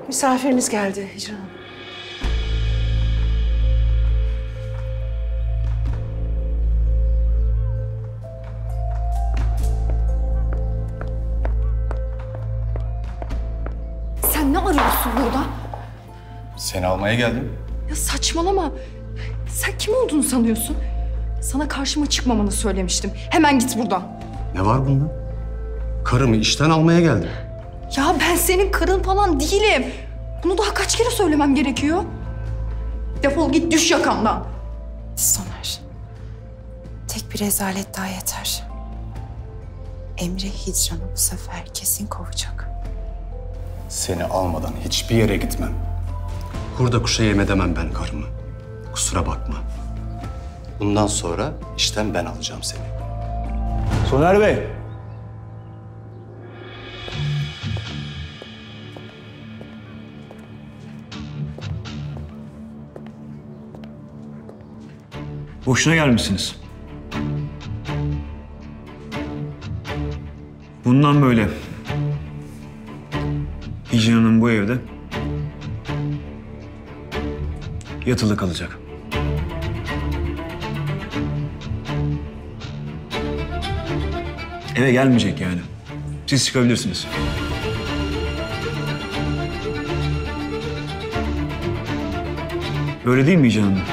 Misafiriniz geldi Hicran Hanım. Sen ne arıyorsun burada? Seni almaya geldim. Ya saçmalama. Sen kim olduğunu sanıyorsun? Sana karşıma çıkmamanı söylemiştim. Hemen git buradan. Ne var bunda? Karımı işten almaya geldim. Ya ben senin karın falan değilim. Bunu daha kaç kere söylemem gerekiyor? Defol git, düş yakamdan. Soner, tek bir rezalet daha yeter. Emre Hicran'ı bu sefer kesin kovacak. Seni almadan hiçbir yere gitmem. Kurda kuşa yem edemem ben karımı. Kusura bakma. Bundan sonra işten ben alacağım seni. Soner Bey. Boşuna gelmişsiniz. Bundan böyle Hicran Hanım bu evde yatılı kalacak. Eve gelmeyecek yani. Siz çıkabilirsiniz. Öyle değil mi Hicran Hanım?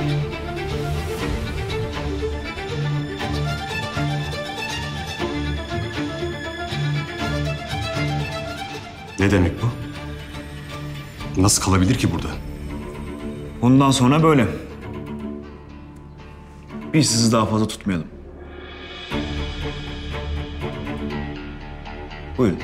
Ne demek bu? Nasıl kalabilir ki burada? Bundan sonra böyle. Biz sizi daha fazla tutmayalım. Buyurun.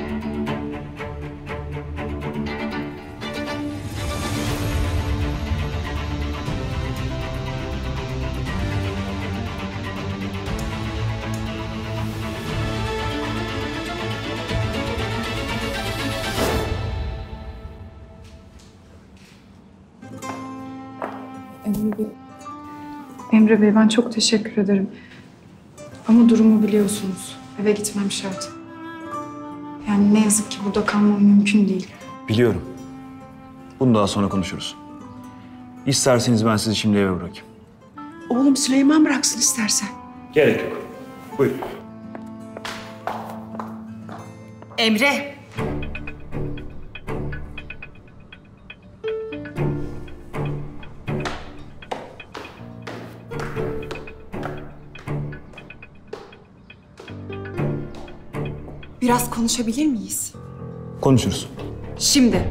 Emre Bey, ben çok teşekkür ederim. Ama durumu biliyorsunuz. Eve gitmem şart. Yani ne yazık ki burada kalmam mümkün değil. Biliyorum. Bunu daha sonra konuşuruz. İsterseniz ben sizi şimdi eve bırakayım. Oğlum Süleyman bıraksın istersen. Gerek yok. Buyurun. Emre! Biraz konuşabilir miyiz? Konuşuruz. Şimdi.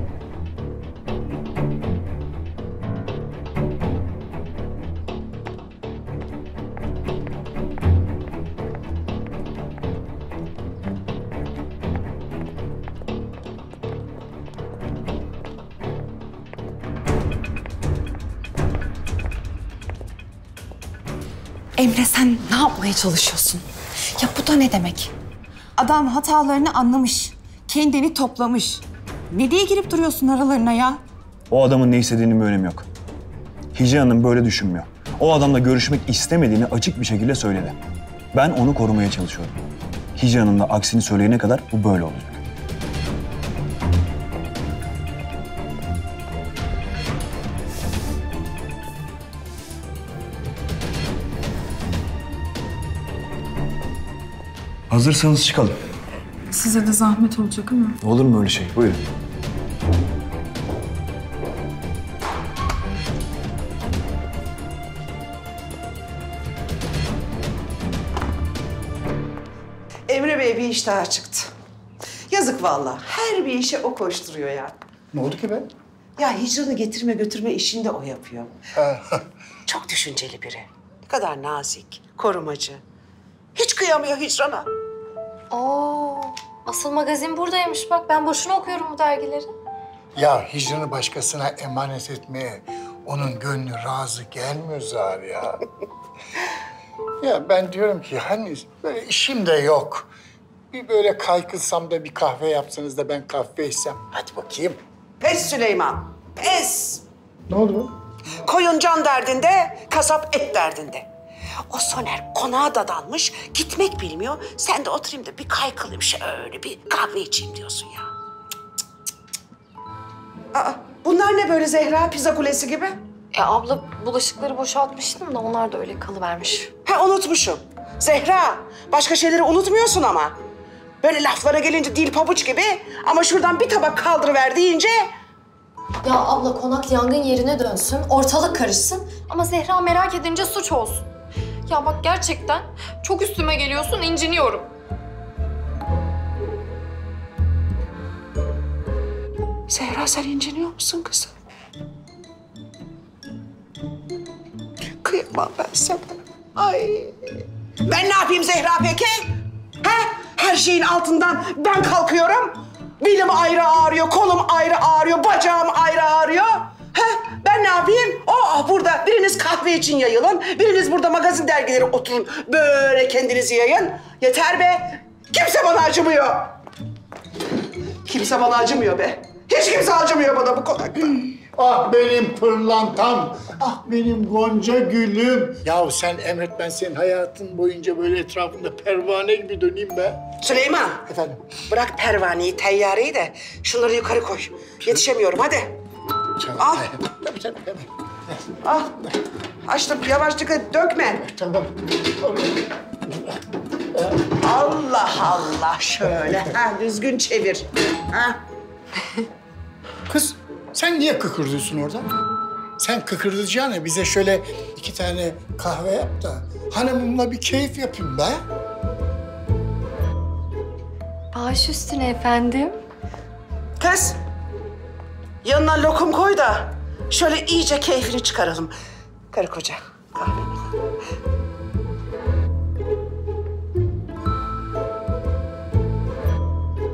Emre, sen ne yapmaya çalışıyorsun? Ya bu da ne demek? Adam hatalarını anlamış, kendini toplamış. Ne diye girip duruyorsun aralarına ya? O adamın ne istediğinin bir önemi yok. Hicran Hanım böyle düşünmüyor. O adamla görüşmek istemediğini açık bir şekilde söyledi. Ben onu korumaya çalışıyorum. Hicran Hanım da aksini söyleyene kadar bu böyle olacak. Hazırsanız çıkalım. Size de zahmet olacak ama. Olur mu öyle şey? Buyurun. Emre Bey bir iş daha çıktı. Yazık vallahi. Her bir işe o koşturuyor ya. Ne oldu ki be? Ya Hicran'ı getirme götürme işini de o yapıyor. Çok düşünceli biri. Ne kadar nazik, korumacı. Hiç kıyamıyor Hicran'a. Oo, asıl magazin buradaymış bak. Ben boşuna okuyorum bu dergileri. Ya Hicran'ı başkasına emanet etmeye onun gönlü razı gelmiyor Zahar ya. Ya ben diyorum ki hani böyle işim de yok. Bir böyle kaykılsam da bir kahve yapsanız da ben kahve içsem. Hadi bakayım. Pes Süleyman, pes. Ne oldu? Koyun can derdinde, kasap et derdinde. O Soner konağa dadanmış, gitmek bilmiyor. Sen de oturayım da bir kaykılayım şöyle bir kahve içeyim diyorsun ya. Aa, bunlar ne böyle Zehra? Pizza kulesi gibi. Abla bulaşıkları boşaltmıştım da onlar da öyle kalıvermiş. Ha unutmuşum. Zehra, başka şeyleri unutmuyorsun ama. Böyle laflara gelince dil pabuç gibi ama şuradan bir tabak kaldırıver deyince... Ya abla konak yangın yerine dönsün, ortalık karışsın. Ama Zehra merak edince suç olsun. Ya bak gerçekten çok üstüme geliyorsun, inciniyorum. Zehra sen inciniyor musun kızım? Kıyamam ben sana. Ay. Ben ne yapayım Zehra peki? Ha? Her şeyin altından ben kalkıyorum. Belim ayrı ağrıyor, kolum ayrı ağrıyor, bacağım ayrı ağrıyor. Ha? Ben ne yapayım? Burada biriniz kahve için yayılın, biriniz burada magazin dergileri oturun. Böyle kendinizi yayın. Yeter be. Kimse bana acımıyor. Kimse bana acımıyor be. Hiç kimse acımıyor bana bu konakta. Ah benim pırlantam, ah benim gonca gülüm. Yahu sen Emret, ben senin hayatın boyunca böyle etrafında pervane gibi döneyim be. Süleyman. Efendim? Bırak pervaneyi, teyyareyi de şunları yukarı koy. Yetişemiyorum hadi. Al. Tabii tabii. Al. Açtım yavaşça dökme. Tamam. Allah Allah şöyle. Ha, düzgün çevir. Ha. Kız sen niye kıkırdıyorsun orada? Sen kıkırdayacağına bize şöyle 2 tane kahve yap da hanımımla bir keyif yapayım be. Baş üstüne efendim. Kız. Yanına lokum koy da şöyle iyice keyfini çıkaralım. Karı koca. Kahve.